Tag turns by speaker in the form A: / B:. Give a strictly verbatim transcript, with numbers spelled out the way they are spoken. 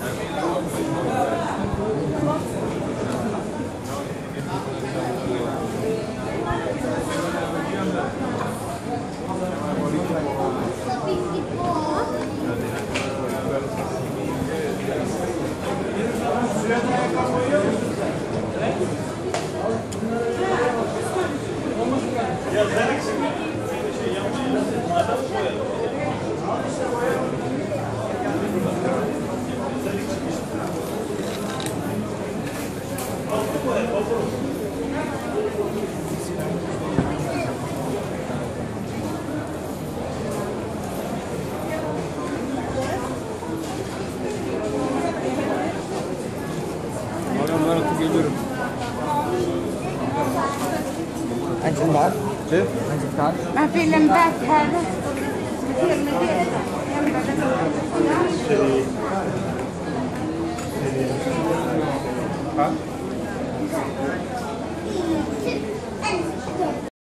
A: Anh xin bát. Chứ? Anh xin bát.
B: Mà vì làm bát hết. Hiện mới biết. Em đã được.
A: Hả?